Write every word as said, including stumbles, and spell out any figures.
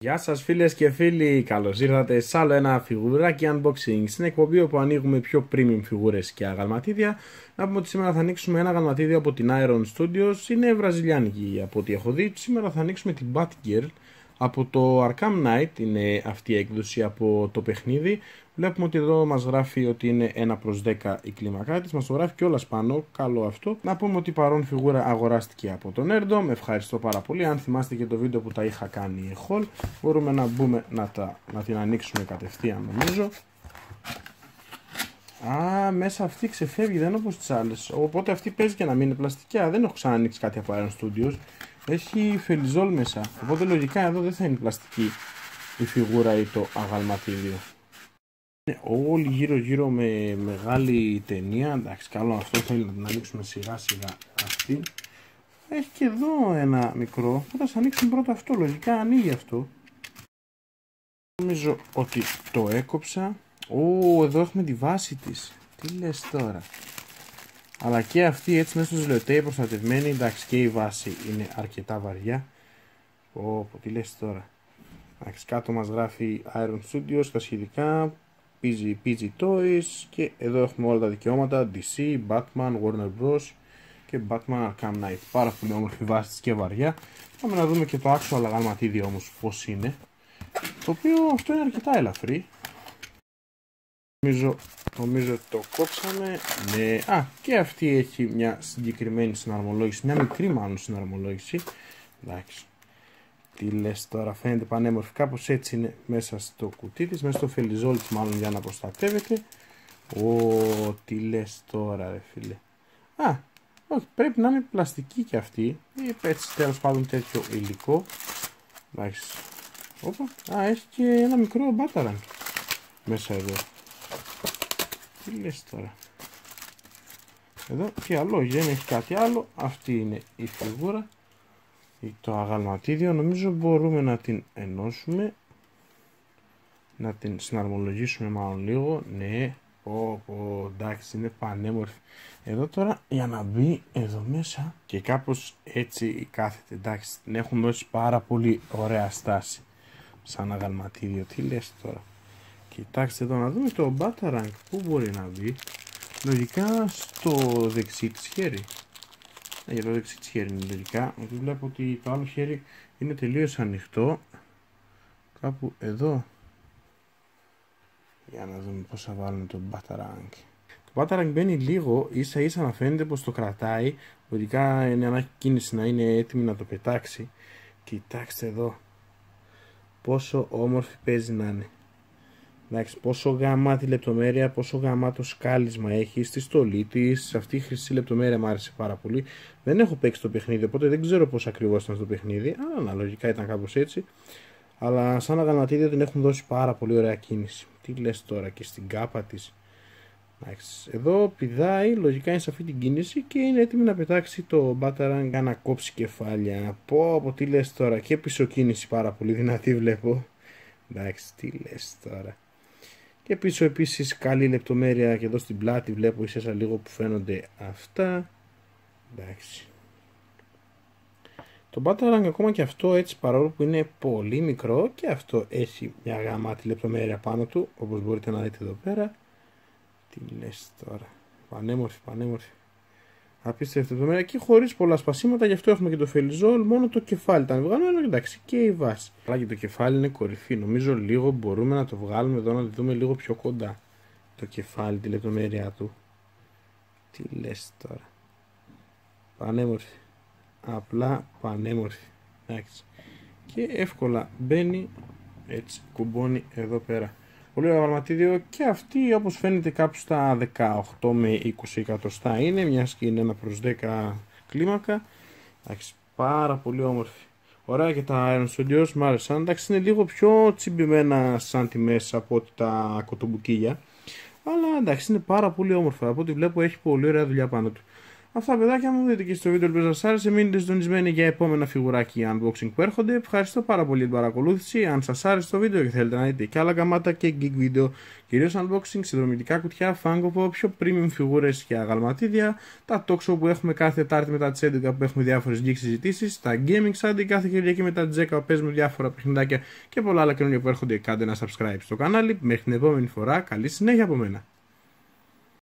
Γεια σας φίλες και φίλοι, καλώς ήρθατε σε άλλο ένα φιγουράκι unboxing στην εκπομπή όπου ανοίγουμε πιο premium φιγούρες και αγαλματίδια. Να πούμε ότι σήμερα θα ανοίξουμε ένα αγαλματίδιο από την Iron Studios, είναι βραζιλιάνικη από ό,τι έχω δει. Σήμερα θα ανοίξουμε την Batgirl από το Arkham Knight, είναι αυτή η έκδοση από το παιχνίδι. Βλέπουμε ότι εδώ μας γράφει ότι είναι ένα προς δέκα η κλίμακά της, μας το γράφει κιόλας πάνω, καλό αυτό. Να πούμε ότι η παρόν φιγούρα αγοράστηκε από τον Nerdom, ευχαριστώ πάρα πολύ. Αν θυμάστε και το βίντεο που τα είχα κάνει haul, μπορούμε να μπούμε να, τα, να την ανοίξουμε κατευθείαν νομίζω. Α, μέσα αυτή ξεφεύγει, δεν είναι όπως τις άλλες, οπότε αυτή παίζει και να μην είναι πλαστική. Δεν έχω ξανανοίξει κάτι από Iron Studios, έχει φελιζόλ μέσα, οπότε λογικά εδώ δεν θα είναι πλαστική η φιγούρα ή το αγαλματίδιο. Είναι όλοι γύρω γύρω με μεγάλη ταινία. Εντάξει, καλό αυτό, θέλει να την ανοίξουμε σιγά σιγά αυτή. Έχει και εδώ ένα μικρό, θα σας ανοίξουμε πρώτα αυτό, λογικά ανοίγει αυτό. Νομίζω ότι το έκοψα. Ω, εδώ έχουμε τη βάση της. Τι λες τώρα. Αλλά και αυτή έτσι μέσα στο ζηλωτέι προστατευμένη, εντάξει, και η βάση είναι αρκετά βαριά. Ω, τι λες τώρα. Εντάξει, κάτω μας γράφει Iron Studios, τα σχετικά. πι τζι Toys και εδώ έχουμε όλα τα δικαιώματα, ντι σι, Batman, Warner Bros και Batman Arkham Knight. Πάρα πολύ όμορφη βάση της και βαριά. Πάμε να δούμε και το actual αγαλματίδιο όμως πως είναι, το οποίο αυτό είναι αρκετά ελαφρύ. Νομίζω, νομίζω το κόψαμε. Ναι. Α, και αυτή έχει μια συγκεκριμένη συναρμολόγηση, μια μικρή μάλλον συναρμολόγηση. Εντάξει. Τι λες τώρα, φαίνεται πανέμορφη, κάπως έτσι είναι μέσα στο κουτί της, μέσα στο φελιζόλ της μάλλον για να προστατεύεται. Ω, τι λες τώρα ρε φίλε. Α, όχι, πρέπει να είναι πλαστική και αυτή, ή έτσι τέλος πάντων τέτοιο υλικό. Εντάξει. Όπα, α, έχει και ένα μικρό μπάταραν μέσα εδώ. Τι λες τώρα. Εδώ και άλλο, δεν έχει κάτι άλλο, αυτή είναι η φιγούρα. Το αγαλματίδιο, νομίζω μπορούμε να την ενώσουμε, να την συναρμολογήσουμε μάλλον λίγο. Ναι, πω, πω, εντάξει, είναι πανέμορφη. Εδώ τώρα για να μπει εδώ μέσα και κάπως έτσι κάθεται, εντάξει, την έχουν δώσει πάρα πολύ ωραία στάση σαν αγαλματίδιο. Τι λες τώρα. Κοιτάξτε εδώ να δούμε το Batarang, πού μπορεί να μπει. Λογικά στο δεξί της χέρι. Για το δεξί της χέρι είναι λογικά, γιατί βλέπω ότι το άλλο χέρι είναι τελείως ανοιχτό. Κάπου εδώ. Για να δούμε πώς θα βάλουμε το Batarang. Το Batarang μπαίνει λίγο, ίσα ίσα να φαίνεται πως το κρατάει. Λογικά είναι ανάγκη κίνηση να είναι έτοιμη να το πετάξει. Κοιτάξτε εδώ πόσο όμορφη παίζει να είναι. Εντάξει, πόσο γαμάτη λεπτομέρεια, πόσο γαμάτο σκάλισμα έχει στη στολή της. Αυτή η χρυσή λεπτομέρεια μου άρεσε πάρα πολύ. Δεν έχω παίξει το παιχνίδι, οπότε δεν ξέρω πώς ακριβώς ήταν στο παιχνίδι. Αλλά λογικά ήταν κάπως έτσι. Αλλά σαν αγαλματίδιο την έχουν δώσει πάρα πολύ ωραία κίνηση. Τι λες τώρα, και στην κάπα της. Εντάξει, εδώ πηδάει, λογικά είναι σε αυτή την κίνηση και είναι έτοιμη να πετάξει το Batarang για να κόψει κεφάλια. Πω, πω, τι λες τώρα, και πίσω κίνηση πάρα πολύ δυνατή βλέπω. Εντάξει, τι λες τώρα. Και πίσω επίσης καλή λεπτομέρεια και εδώ στην πλάτη βλέπω ίσως λίγο που φαίνονται αυτά. Εντάξει. Το Batarang ακόμα και αυτό έτσι, παρόλο που είναι πολύ μικρό, και αυτό έχει μια γαμάτη λεπτομέρεια πάνω του, όπως μπορείτε να δείτε εδώ πέρα. Τι λες τώρα. Πανέμορφη, πανέμορφη. Απίστευτη λεπτομέρεια και χωρίς πολλά σπασίματα, γι' αυτό έχουμε και το φελιζόλ, μόνο το κεφάλι ήταν βγαλμένο, εντάξει, και η βάση. Αλλά και το κεφάλι είναι κορυφή, νομίζω λίγο μπορούμε να το βγάλουμε εδώ, να το δούμε λίγο πιο κοντά. Το κεφάλι, τη λεπτομέρειά του. Τι λες τώρα. Πανέμορφη. Απλά πανέμορφη. Εντάξει. Και εύκολα μπαίνει, έτσι, κουμπώνει εδώ πέρα. Πολύ ωραίο αγαλματίδιο και αυτή όπως φαίνεται κάπου στα δεκαοκτώ με είκοσι εκατοστά είναι, μιας και είναι ένα προς δέκα κλίμακα. Εντάξει, πάρα πολύ όμορφη. Ωραία, και τα Iron Studios μου άρεσαν. Εντάξει, είναι λίγο πιο τσιμπημένα σαν τιμές από ότι τα κοτομπουκίγια. Αλλά εντάξει, είναι πάρα πολύ όμορφα. Από ό,τι βλέπω έχει πολύ ωραία δουλειά πάνω του. Αυτά, παιδάκια μου, δείτε και στο βίντεο που σας άρεσε. Μείνετε συντονισμένοι για επόμενα φιγουράκια unboxing που έρχονται. Ευχαριστώ πάρα πολύ για την παρακολούθηση. Αν σας άρεσε το βίντεο και θέλετε να δείτε και άλλα γαμάτα και geek βίντεο, κυρίως unboxing, συνδρομητικά κουτιά, Funko Pop, πιο premium φιγούρες και αγαλματίδια, τα talk show που έχουμε κάθε Τετάρτη μετά τις έντεκα που έχουμε διάφορες geek συζητήσεις, τα gaming Sunday κάθε Κυριακή μετά τις δέκα που παίζουμε διάφορα παιχνιδάκια και πολλά άλλα καινούργια που έρχονται. Κάντε ένα subscribe στο κανάλι. Μέχρι την επόμενη φορά, καλή συνέχεια από μένα.